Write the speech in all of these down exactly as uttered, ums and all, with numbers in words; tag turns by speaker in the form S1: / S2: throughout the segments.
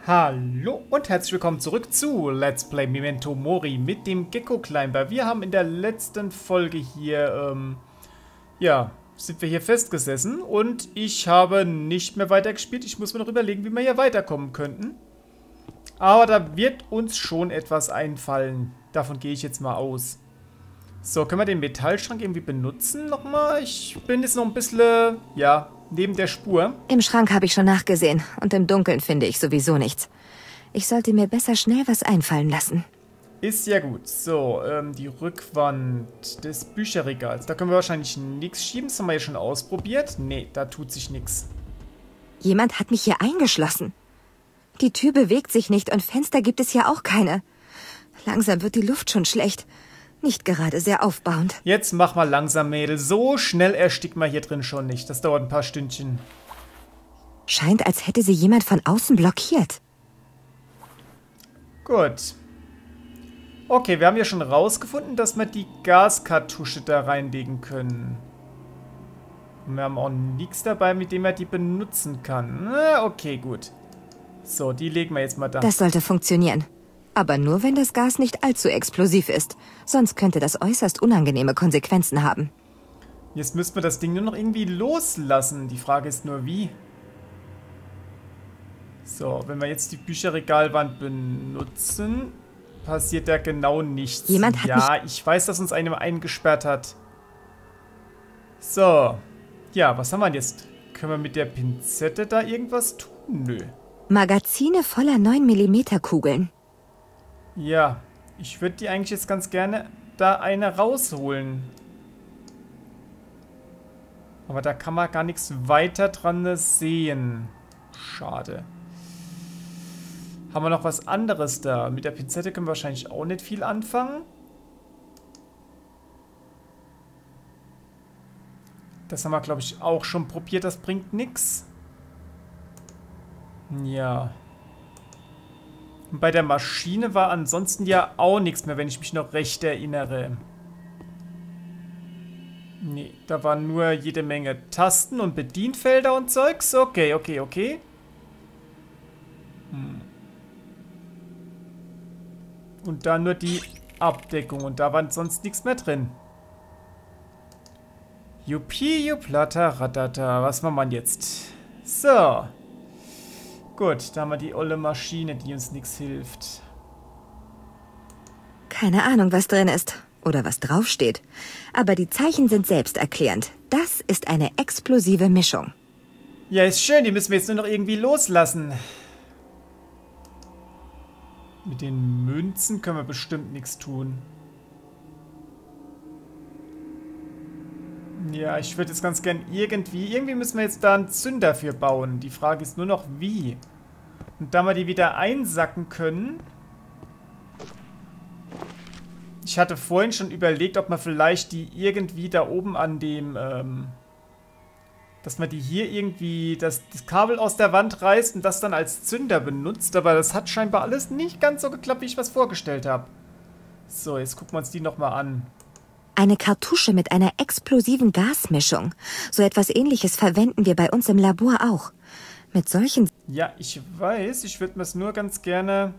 S1: Hallo und herzlich willkommen zurück zu Let's Play Memento Mori mit dem Gecko Climber. Wir haben in der letzten Folge hier, ähm, ja, sind wir hier festgesessen und ich habe nicht mehr weitergespielt. Ich muss mir noch überlegen, wie wir hier weiterkommen könnten. Aber da wird uns schon etwas einfallen. Davon gehe ich jetzt mal aus. So, können wir den Metallschrank irgendwie benutzen nochmal? Ich bin jetzt noch ein bisschen, ja, neben der Spur.
S2: Im Schrank habe ich schon nachgesehen und im Dunkeln finde ich sowieso nichts. Ich sollte mir besser schnell was einfallen lassen.
S1: Ist ja gut. So, ähm, die Rückwand des Bücherregals. Da können wir wahrscheinlich nichts schieben. Das haben wir ja schon ausprobiert. Nee, da tut sich nichts.
S2: Jemand hat mich hier eingeschlossen. Die Tür bewegt sich nicht und Fenster gibt es ja auch keine. Langsam wird die Luft schon schlecht. Nicht gerade sehr aufbauend.
S1: Jetzt mach mal langsam, Mädel. So schnell erstickt man hier drin schon nicht. Das dauert ein paar Stündchen.
S2: Scheint, als hätte sie jemand von außen blockiert.
S1: Gut. Okay, wir haben ja schon rausgefunden, dass wir die Gaskartusche da reinlegen können. Und wir haben auch nichts dabei, mit dem man die benutzen kann. Na, okay, gut. So, die legen wir jetzt mal da.
S2: Das sollte funktionieren. Aber nur, wenn das Gas nicht allzu explosiv ist. Sonst könnte das äußerst unangenehme Konsequenzen haben.
S1: Jetzt müssten wir das Ding nur noch irgendwie loslassen. Die Frage ist nur, wie. So, wenn wir jetzt die Bücherregalwand benutzen, passiert da genau nichts.
S2: Jemand hat
S1: ja, ich weiß, dass uns einer eingesperrt hat. So. Ja, was haben wir denn jetzt? Können wir mit der Pinzette da irgendwas tun? Nö.
S2: Magazine voller neun Millimeter Kugeln.
S1: Ja, ich würde die eigentlich jetzt ganz gerne da eine rausholen. Aber da kann man gar nichts weiter dran sehen. Schade. Haben wir noch was anderes da? Mit der Pinzette können wir wahrscheinlich auch nicht viel anfangen. Das haben wir, glaube ich, auch schon probiert. Das bringt nichts. Ja. Und bei der Maschine war ansonsten ja auch nichts mehr, wenn ich mich noch recht erinnere. Nee, da waren nur jede Menge Tasten und Bedienfelder und Zeugs. Okay, okay, okay. Hm. Und dann nur die Abdeckung. Und da war sonst nichts mehr drin. Juppie, juplata, ratata. Was machen wir jetzt? So. Gut, da haben wir die olle Maschine, die uns nichts hilft.
S2: Keine Ahnung, was drin ist oder was draufsteht. Aber die Zeichen sind selbsterklärend. Das ist eine explosive Mischung.
S1: Ja, ist schön. Die müssen wir jetzt nur noch irgendwie loslassen. Mit den Münzen können wir bestimmt nichts tun. Ja, ich würde jetzt ganz gern irgendwie... Irgendwie müssen wir jetzt da einen Zünder für bauen. Die Frage ist nur noch, wie. Und da wir die wieder einsacken können... Ich hatte vorhin schon überlegt, ob man vielleicht die irgendwie da oben an dem... Ähm, dass man die hier irgendwie... Das, das Kabel aus der Wand reißt und das dann als Zünder benutzt. Aber das hat scheinbar alles nicht ganz so geklappt, wie ich was vorgestellt habe. So, jetzt gucken wir uns die nochmal an.
S2: Eine Kartusche mit einer explosiven Gasmischung. So etwas Ähnliches verwenden wir bei uns im Labor auch. Mit solchen...
S1: Ja, ich weiß. Ich würde mir es nur ganz gerne...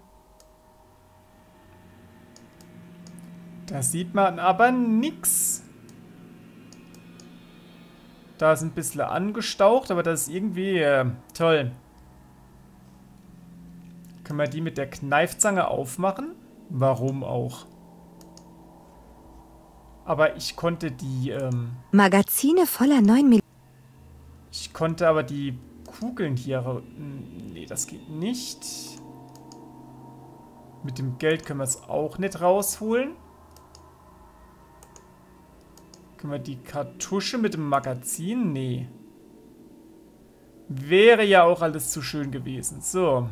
S1: Da sieht man aber nix. Da ist ein bisschen angestaucht, aber das ist irgendwie äh, toll. Können wir die mit der Kneifzange aufmachen? Warum auch? Aber ich konnte die, ähm...
S2: Magazine voller neun Millimeter...
S1: Ich konnte aber die Kugeln hier... Nee, das geht nicht. Mit dem Geld können wir es auch nicht rausholen. Können wir die Kartusche mit dem Magazin? Nee. Wäre ja auch alles zu schön gewesen. So.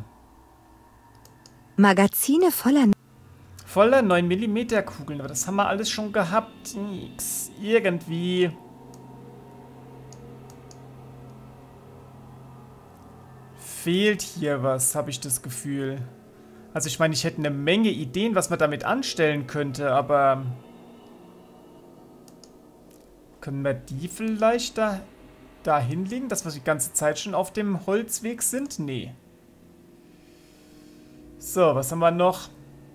S2: Magazine voller...
S1: Voller neun Millimeter Kugeln. Aber das haben wir alles schon gehabt. Nix. Irgendwie... Fehlt hier was, habe ich das Gefühl. Also ich meine, ich hätte eine Menge Ideen, was man damit anstellen könnte, aber... Können wir die vielleicht da, da hinlegen, dass wir die ganze Zeit schon auf dem Holzweg sind? Nee. So, was haben wir noch?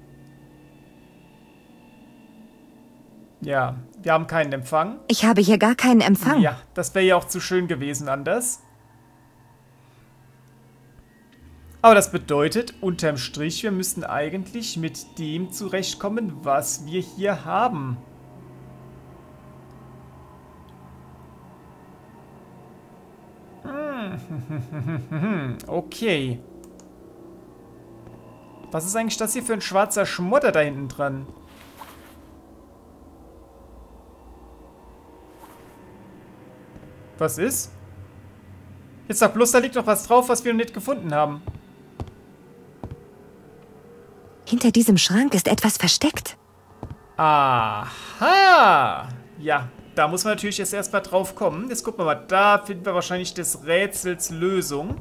S1: Ja, wir haben keinen Empfang.
S2: Ich habe hier gar keinen Empfang.
S1: Ja, das wäre ja auch zu schön gewesen anders. Aber das bedeutet, unterm Strich, wir müssten eigentlich mit dem zurechtkommen, was wir hier haben. Okay. Was ist eigentlich das hier für ein schwarzer Schmotter da hinten dran? Was ist? Jetzt sag bloß, da liegt noch was drauf, was wir noch nicht gefunden haben.
S2: Hinter diesem Schrank ist etwas versteckt.
S1: Aha! Ja, da muss man natürlich jetzt erstmal drauf kommen. Jetzt gucken wir mal, da finden wir wahrscheinlich des Rätsels Lösung.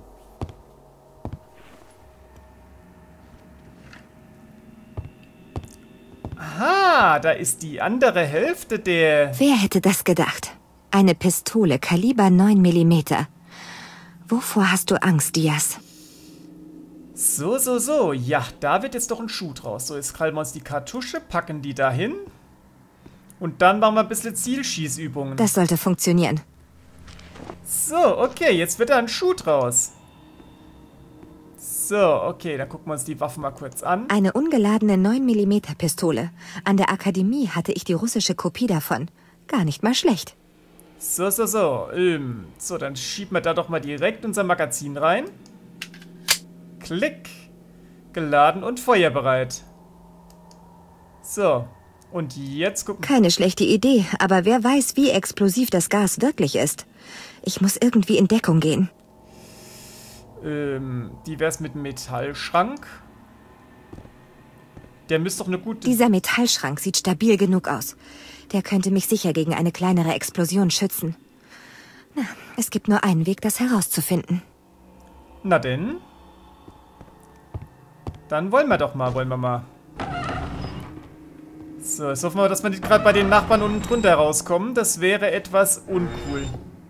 S1: Aha, da ist die andere Hälfte der...
S2: Wer hätte das gedacht? Eine Pistole, Kaliber neun Millimeter. Wovor hast du Angst, Diaz?
S1: So, so, so. Ja, da wird jetzt doch ein Schuh draus. So, jetzt krallen wir uns die Kartusche, packen die dahin. Und dann machen wir ein bisschen Zielschießübungen.
S2: Das sollte funktionieren.
S1: So, okay, jetzt wird da ein Schuh draus. So, okay, dann gucken wir uns die Waffen mal kurz an.
S2: Eine ungeladene neun Millimeter Pistole. An der Akademie hatte ich die russische Kopie davon. Gar nicht mal schlecht.
S1: So, so, so. Ähm, so, dann schieben wir da doch mal direkt unser Magazin rein. Klick. Geladen und feuerbereit. So. Und jetzt gucken...
S2: Keine schlechte Idee, aber wer weiß, wie explosiv das Gas wirklich ist. Ich muss irgendwie in Deckung gehen.
S1: Ähm, die wär's mit dem Metallschrank. Der müsste doch eine gute...
S2: Dieser Metallschrank sieht stabil genug aus. Der könnte mich sicher gegen eine kleinere Explosion schützen. Na, es gibt nur einen Weg, das herauszufinden.
S1: Na denn? Dann wollen wir doch mal, wollen wir mal. So, jetzt hoffen wir, dass wir nicht gerade bei den Nachbarn unten drunter rauskommen. Das wäre etwas uncool.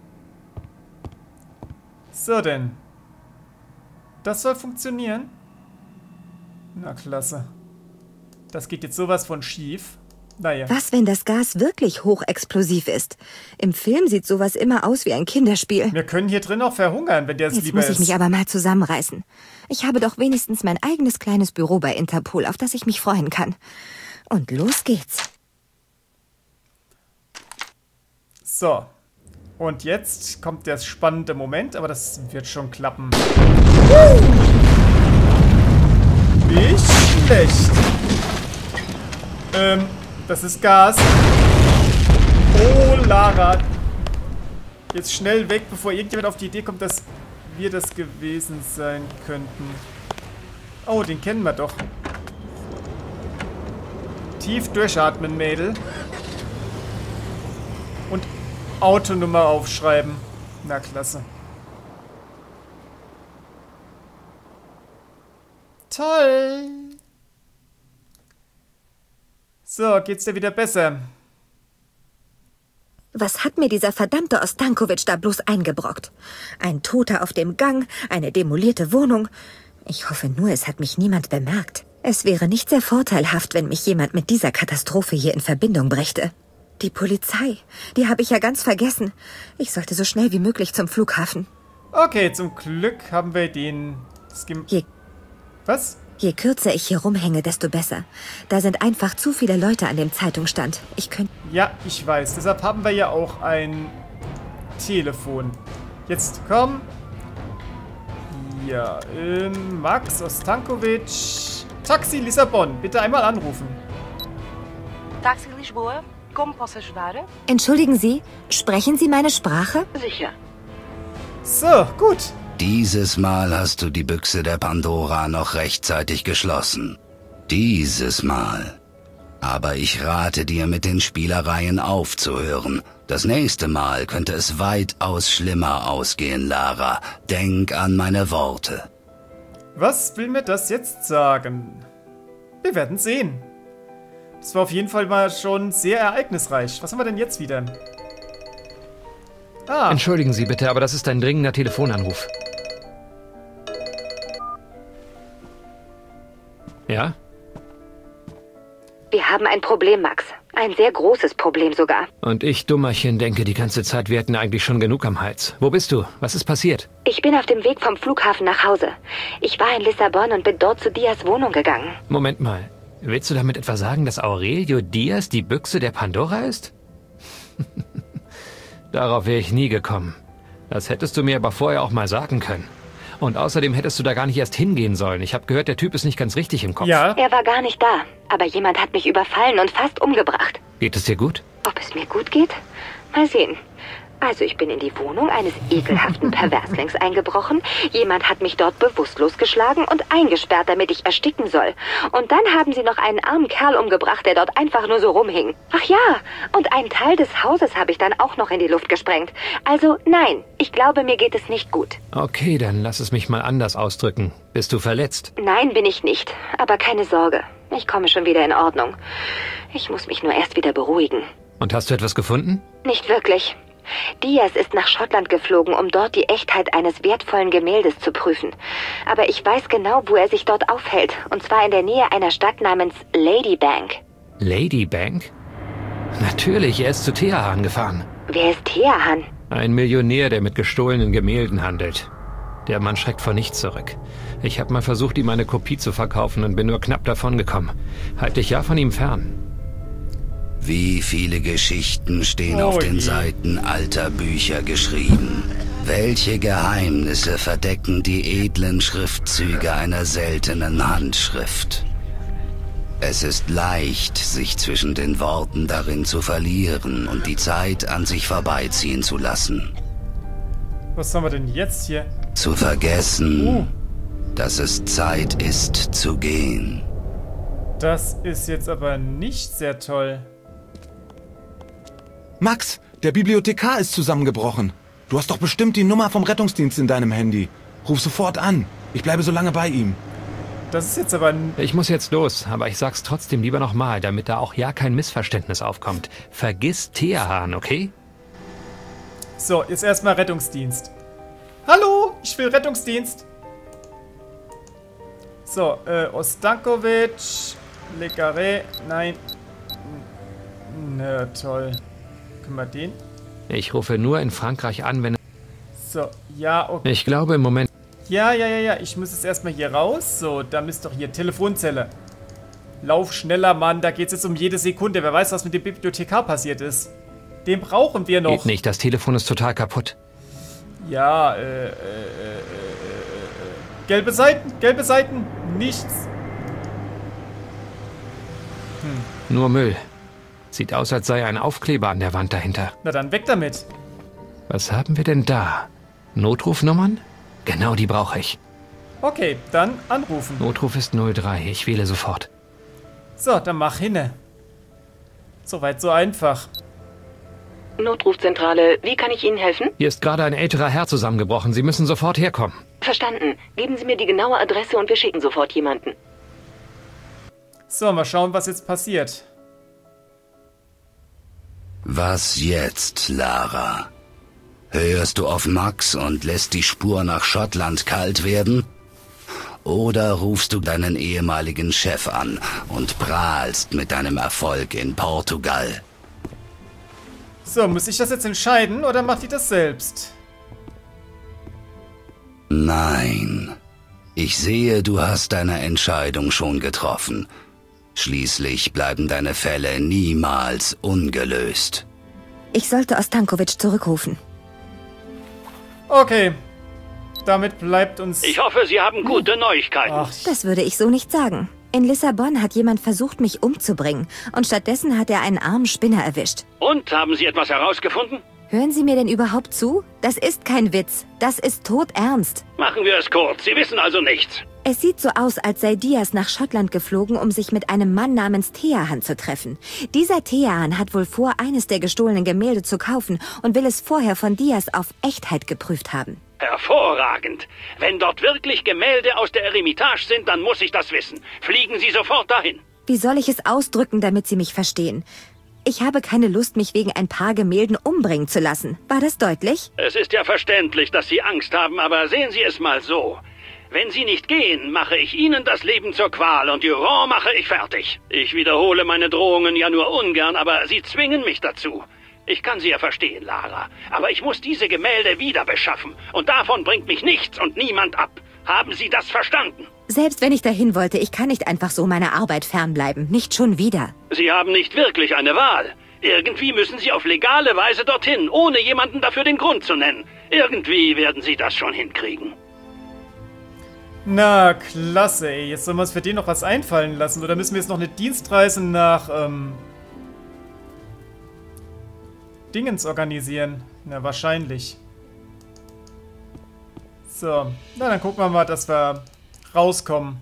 S1: So denn. Das soll funktionieren. Na, klasse. Das geht jetzt sowas von schief. Naja.
S2: Was, wenn das Gas wirklich hochexplosiv ist? Im Film sieht sowas immer aus wie ein Kinderspiel.
S1: Wir können hier drin auch verhungern, wenn der es
S2: Jetzt
S1: lieber
S2: muss ich
S1: ist.
S2: mich aber mal zusammenreißen. Ich habe doch wenigstens mein eigenes kleines Büro bei Interpol, auf das ich mich freuen kann. Und los geht's.
S1: So. Und jetzt kommt der spannende Moment, aber das wird schon klappen. Nicht schlecht. Ähm, das ist Gas. Oh, Lara. Jetzt schnell weg, bevor irgendjemand auf die Idee kommt, dass wir das gewesen sein könnten. Oh, den kennen wir doch. Tief durchatmen, Mädel. Und Autonummer aufschreiben. Na, klasse. Toll. So, geht's dir wieder besser?
S2: Was hat mir dieser verdammte Ostankowitsch da bloß eingebrockt? Ein Toter auf dem Gang, eine demolierte Wohnung. Ich hoffe nur, es hat mich niemand bemerkt. Es wäre nicht sehr vorteilhaft, wenn mich jemand mit dieser Katastrophe hier in Verbindung brächte. Die Polizei, die habe ich ja ganz vergessen. Ich sollte so schnell wie möglich zum Flughafen.
S1: Okay, zum Glück haben wir den... Skim
S2: Je,
S1: Was?
S2: je kürzer ich hier rumhänge, desto besser. Da sind einfach zu viele Leute an dem Zeitungsstand. Ich könnte...
S1: Ja, ich weiß. Deshalb haben wir ja auch ein Telefon. Jetzt komm. Ja, ähm, Max Ostankowitsch. Taxi Lissabon. Bitte einmal anrufen.
S3: Taxi Lisboa, como posso ajudar?
S2: Entschuldigen Sie, sprechen Sie meine Sprache?
S3: Sicher.
S1: So, gut.
S4: Dieses Mal hast du die Büchse der Pandora noch rechtzeitig geschlossen. Dieses Mal. Aber ich rate dir, mit den Spielereien aufzuhören. Das nächste Mal könnte es weitaus schlimmer ausgehen, Lara. Denk an meine Worte.
S1: Was will mir das jetzt sagen? Wir werden sehen. Das war auf jeden Fall mal schon sehr ereignisreich. Was haben wir denn jetzt wieder? Ah,
S5: Entschuldigen Sie bitte, aber das ist ein dringender Telefonanruf. Ja?
S2: Wir haben ein Problem, Max. Ein sehr großes Problem sogar.
S5: Und ich, Dummerchen, denke die ganze Zeit, wir hätten eigentlich schon genug am Hals. Wo bist du? Was ist passiert?
S2: Ich bin auf dem Weg vom Flughafen nach Hause. Ich war in Lissabon und bin dort zu Dias Wohnung gegangen.
S5: Moment mal. Willst du damit etwa sagen, dass Aurelio Diaz die Büchse der Pandora ist? Darauf wäre ich nie gekommen. Das hättest du mir aber vorher auch mal sagen können. Und außerdem hättest du da gar nicht erst hingehen sollen. Ich habe gehört, der Typ ist nicht ganz richtig im Kopf.
S1: Ja.
S2: Er war gar nicht da. Aber jemand hat mich überfallen und fast umgebracht.
S5: Geht es dir gut?
S2: Ob es mir gut geht? Mal sehen. Also ich bin in die Wohnung eines ekelhaften Perverslings eingebrochen. Jemand hat mich dort bewusstlos geschlagen und eingesperrt, damit ich ersticken soll. Und dann haben sie noch einen armen Kerl umgebracht, der dort einfach nur so rumhing. Ach ja, und einen Teil des Hauses habe ich dann auch noch in die Luft gesprengt. Also nein, ich glaube, mir geht es nicht gut.
S5: Okay, dann lass es mich mal anders ausdrücken. Bist du verletzt?
S2: Nein, bin ich nicht. Aber keine Sorge, ich komme schon wieder in Ordnung. Ich muss mich nur erst wieder beruhigen.
S5: Und hast du etwas gefunden?
S2: Nicht wirklich. Diaz ist nach Schottland geflogen, um dort die Echtheit eines wertvollen Gemäldes zu prüfen. Aber ich weiß genau, wo er sich dort aufhält. Und zwar in der Nähe einer Stadt namens Ladybank.
S5: Ladybank? Natürlich, er ist zu Teheran gefahren.
S2: Wer ist Teheran?
S5: Ein Millionär, der mit gestohlenen Gemälden handelt. Der Mann schreckt vor nichts zurück. Ich habe mal versucht, ihm eine Kopie zu verkaufen und bin nur knapp davon gekommen. Halt dich ja von ihm fern.
S4: Wie viele Geschichten stehen
S1: Oh
S4: auf den
S1: je.
S4: Seiten alter Bücher geschrieben? Welche Geheimnisse verdecken die edlen Schriftzüge einer seltenen Handschrift? Es ist leicht, sich zwischen den Worten darin zu verlieren und die Zeit an sich vorbeiziehen zu lassen.
S1: Was haben wir denn jetzt hier?
S4: Zu vergessen,
S1: Uh.
S4: dass es Zeit ist zu gehen.
S1: Das ist jetzt aber nicht sehr toll.
S6: Max, der Bibliothekar ist zusammengebrochen. Du hast doch bestimmt die Nummer vom Rettungsdienst in deinem Handy. Ruf sofort an. Ich bleibe so lange bei ihm.
S1: Das ist jetzt aber... n-
S5: Ich muss jetzt los, aber ich sag's trotzdem lieber nochmal, damit da auch ja kein Missverständnis aufkommt. Vergiss Teheran, okay?
S1: So, jetzt erstmal Rettungsdienst. Hallo, ich will Rettungsdienst. So, äh, Ostankovic, Le Carré, nein. Na toll. Können wir den?
S5: Ich rufe nur in Frankreich an, wenn...
S1: So, ja, okay.
S5: Ich glaube im Moment...
S1: Ja, ja, ja, ja, ich muss jetzt erstmal hier raus. So, da müsst doch hier Telefonzelle. Lauf schneller, Mann, da geht's jetzt um jede Sekunde. Wer weiß, was mit dem Bibliothekar passiert ist. Den brauchen wir noch.
S5: Geht nicht, das Telefon ist total kaputt.
S1: Ja, äh, äh, äh, äh, äh. Gelbe Seiten, gelbe Seiten, nichts.
S5: Nur Müll. Sieht aus, als sei ein Aufkleber an der Wand dahinter.
S1: Na dann weg damit.
S5: Was haben wir denn da? Notrufnummern? Genau, die brauche ich.
S1: Okay, dann anrufen.
S5: Notruf ist null drei. Ich wähle sofort.
S1: So, dann mach hinne. Soweit so einfach.
S3: Notrufzentrale, wie kann ich Ihnen helfen?
S5: Hier ist gerade ein älterer Herr zusammengebrochen. Sie müssen sofort herkommen.
S3: Verstanden. Geben Sie mir die genaue Adresse und wir schicken sofort jemanden.
S1: So, mal schauen, was jetzt passiert.
S4: Was jetzt, Lara? Hörst du auf Max und lässt die Spur nach Schottland kalt werden? Oder rufst du deinen ehemaligen Chef an und prahlst mit deinem Erfolg in Portugal?
S1: So, muss ich das jetzt entscheiden oder macht die das selbst?
S4: Nein. Ich sehe, du hast deine Entscheidung schon getroffen. Schließlich bleiben deine Fälle niemals ungelöst.
S2: Ich sollte Ostankovic zurückrufen.
S1: Okay. Damit bleibt uns...
S7: Ich hoffe, Sie haben gute Neuigkeiten.
S1: Ach,
S2: Das würde ich so nicht sagen. In Lissabon hat jemand versucht, mich umzubringen. Und stattdessen hat er einen armen Spinner erwischt.
S7: Und, haben Sie etwas herausgefunden?
S2: Hören Sie mir denn überhaupt zu? Das ist kein Witz. Das ist todernst.
S7: Machen wir es kurz. Sie wissen also nichts.
S2: Es sieht so aus, als sei Diaz nach Schottland geflogen, um sich mit einem Mann namens Teheran zu treffen. Dieser Teheran hat wohl vor, eines der gestohlenen Gemälde zu kaufen und will es vorher von Diaz auf Echtheit geprüft haben.
S7: Hervorragend. Wenn dort wirklich Gemälde aus der Eremitage sind, dann muss ich das wissen. Fliegen Sie sofort dahin.
S2: Wie soll ich es ausdrücken, damit Sie mich verstehen? Ich habe keine Lust, mich wegen ein paar Gemälden umbringen zu lassen. War das deutlich?
S7: Es ist ja verständlich, dass Sie Angst haben, aber sehen Sie es mal so. Wenn Sie nicht gehen, mache ich Ihnen das Leben zur Qual und Durand mache ich fertig. Ich wiederhole meine Drohungen ja nur ungern, aber Sie zwingen mich dazu. Ich kann Sie ja verstehen, Lara, aber ich muss diese Gemälde wieder beschaffen. Und davon bringt mich nichts und niemand ab. Haben Sie das verstanden?
S2: Selbst wenn ich dahin wollte, ich kann nicht einfach so meiner Arbeit fernbleiben. Nicht schon wieder.
S7: Sie haben nicht wirklich eine Wahl. Irgendwie müssen Sie auf legale Weise dorthin, ohne jemanden dafür den Grund zu nennen. Irgendwie werden Sie das schon hinkriegen.
S1: Na, klasse, ey. Jetzt sollen wir uns für den noch was einfallen lassen. Oder müssen wir jetzt noch eine Dienstreise nach, ähm... Dingens organisieren? Na, wahrscheinlich. So. Na, dann gucken wir mal, dass wir rauskommen.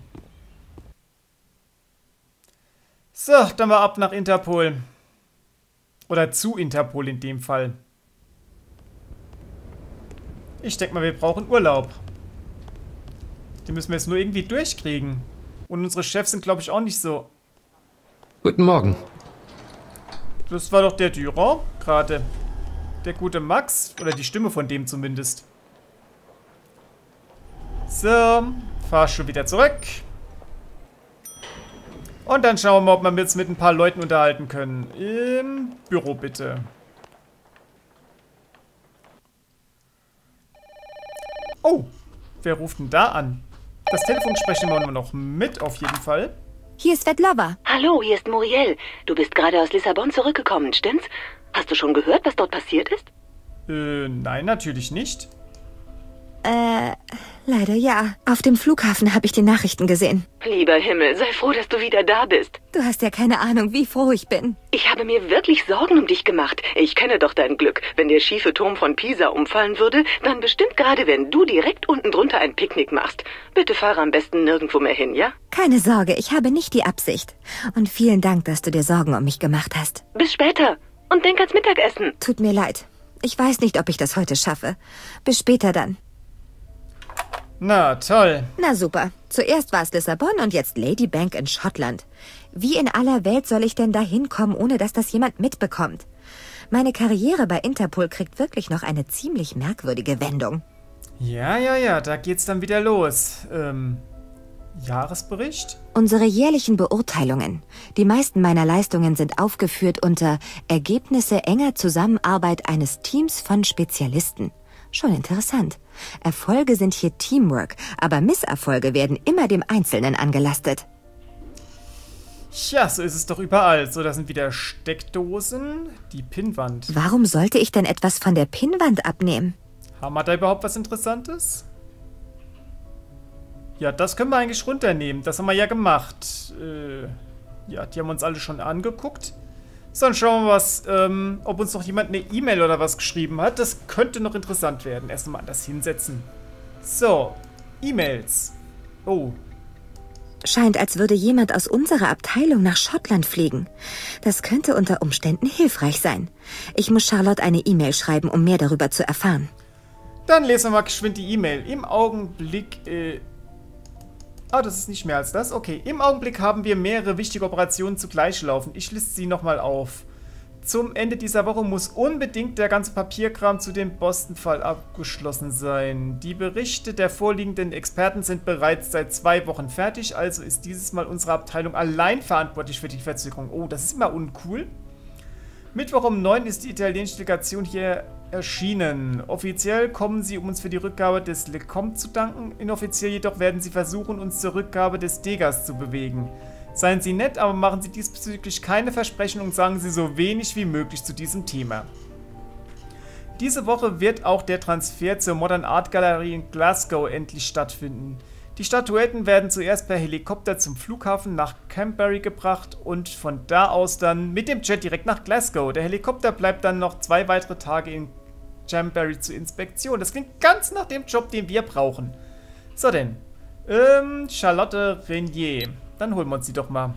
S1: So, dann mal ab nach Interpol. Oder zu Interpol in dem Fall. Ich denke mal, wir brauchen Urlaub. Die müssen wir jetzt nur irgendwie durchkriegen. Und unsere Chefs sind, glaube ich, auch nicht so.
S5: Guten Morgen.
S1: Das war doch der Durand gerade. Der gute Max. Oder die Stimme von dem zumindest. So. Fahrstuhl wieder zurück. Und dann schauen wir mal, ob wir uns mit ein paar Leuten unterhalten können. Im Büro bitte. Oh. Wer ruft denn da an? Das Telefon sprechen wir noch mit, auf jeden Fall.
S2: Hier ist Svetlova.
S3: Hallo, hier ist Muriel. Du bist gerade aus Lissabon zurückgekommen, stimmt's? Hast du schon gehört, was dort passiert ist?
S1: Äh, nein, natürlich nicht.
S2: Äh, leider ja. Auf dem Flughafen habe ich die Nachrichten gesehen.
S3: Lieber Himmel, sei froh, dass du wieder da bist.
S2: Du hast ja keine Ahnung, wie froh ich bin.
S3: Ich habe mir wirklich Sorgen um dich gemacht. Ich kenne doch dein Glück. Wenn der schiefe Turm von Pisa umfallen würde, dann bestimmt gerade, wenn du direkt unten drunter ein Picknick machst. Bitte fahre am besten nirgendwo mehr hin, ja?
S2: Keine Sorge, ich habe nicht die Absicht. Und vielen Dank, dass du dir Sorgen um mich gemacht hast.
S3: Bis später. Und denk ans Mittagessen.
S2: Tut mir leid. Ich weiß nicht, ob ich das heute schaffe. Bis später dann.
S1: Na, toll.
S2: Na super. Zuerst war es Lissabon und jetzt Ladybank in Schottland. Wie in aller Welt soll ich denn da hinkommen, ohne dass das jemand mitbekommt? Meine Karriere bei Interpol kriegt wirklich noch eine ziemlich merkwürdige Wendung.
S1: Ja, ja, ja, da geht's dann wieder los. Ähm, Jahresbericht?
S2: Unsere jährlichen Beurteilungen. Die meisten meiner Leistungen sind aufgeführt unter Ergebnisse enger Zusammenarbeit eines Teams von Spezialisten. Schon interessant. Erfolge sind hier Teamwork, aber Misserfolge werden immer dem Einzelnen angelastet.
S1: Ja, so ist es doch überall. So, da sind wieder Steckdosen. Die Pinnwand.
S2: Warum sollte ich denn etwas von der Pinnwand abnehmen?
S1: Haben wir da überhaupt was Interessantes? Ja, das können wir eigentlich runternehmen. Das haben wir ja gemacht. Äh, ja, die haben wir uns alle schon angeguckt. So, dann schauen wir mal, was, ähm, ob uns noch jemand eine E-Mail oder was geschrieben hat. Das könnte noch interessant werden. Erst mal das hinsetzen. So, E-Mails. Oh.
S2: Scheint, als würde jemand aus unserer Abteilung nach Schottland fliegen. Das könnte unter Umständen hilfreich sein. Ich muss Charlotte eine E-Mail schreiben, um mehr darüber zu erfahren.
S1: Dann lesen wir mal geschwind die E-Mail. Im Augenblick, äh... Ah, das ist nicht mehr als das. Okay, im Augenblick haben wir mehrere wichtige Operationen zugleich laufen. Ich liste sie nochmal auf. Zum Ende dieser Woche muss unbedingt der ganze Papierkram zu dem Boston-Fall abgeschlossen sein. Die Berichte der vorliegenden Experten sind bereits seit zwei Wochen fertig, also ist dieses Mal unsere Abteilung allein verantwortlich für die Verzögerung. Oh, das ist immer uncool. Mittwoch um neun ist die italienische Delegation hier erschienen. Offiziell kommen sie, um uns für die Rückgabe des Lecomte zu danken. Inoffiziell jedoch werden sie versuchen, uns zur Rückgabe des Degas zu bewegen. Seien Sie nett, aber machen Sie diesbezüglich keine Versprechen und sagen Sie so wenig wie möglich zu diesem Thema. Diese Woche wird auch der Transfer zur Modern Art Gallery in Glasgow endlich stattfinden. Die Statuetten werden zuerst per Helikopter zum Flughafen nach Canterbury gebracht und von da aus dann mit dem Jet direkt nach Glasgow. Der Helikopter bleibt dann noch zwei weitere Tage in Canterbury zur Inspektion. Das klingt ganz nach dem Job, den wir brauchen. So denn, ähm, Charlotte Renier. Dann holen wir uns die doch mal.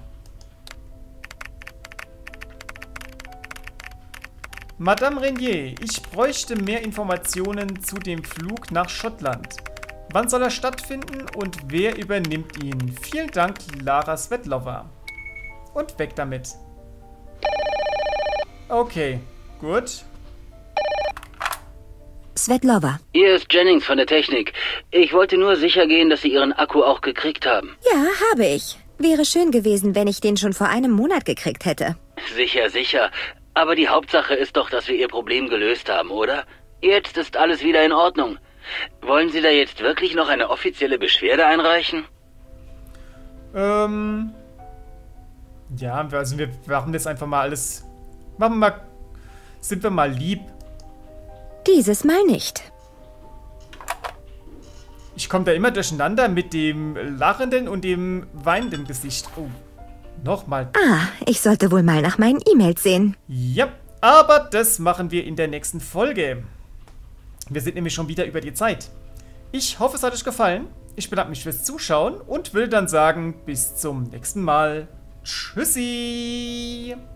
S1: Madame Renier, ich bräuchte mehr Informationen zu dem Flug nach Schottland. Wann soll er stattfinden und wer übernimmt ihn? Vielen Dank, Lara Svetlova. Und weg damit. Okay, gut.
S2: Svetlova.
S8: Hier ist Jennings von der Technik. Ich wollte nur sicher gehen, dass Sie Ihren Akku auch gekriegt haben.
S2: Ja, habe ich. Wäre schön gewesen, wenn ich den schon vor einem Monat gekriegt hätte.
S8: Sicher, sicher. Aber die Hauptsache ist doch, dass wir Ihr Problem gelöst haben, oder? Jetzt ist alles wieder in Ordnung. Wollen Sie da jetzt wirklich noch eine offizielle Beschwerde einreichen?
S1: Ähm... Ja, also wir machen das einfach mal alles... Machen wir mal... Sind wir mal lieb.
S2: Dieses Mal nicht.
S1: Ich komme da immer durcheinander mit dem lachenden und dem weinenden Gesicht. Oh, nochmal.
S2: Ah, ich sollte wohl mal nach meinen E-Mails sehen.
S1: Ja, aber das machen wir in der nächsten Folge. Wir sind nämlich schon wieder über die Zeit. Ich hoffe, es hat euch gefallen. Ich bedanke mich fürs Zuschauen und will dann sagen, bis zum nächsten Mal. Tschüssi!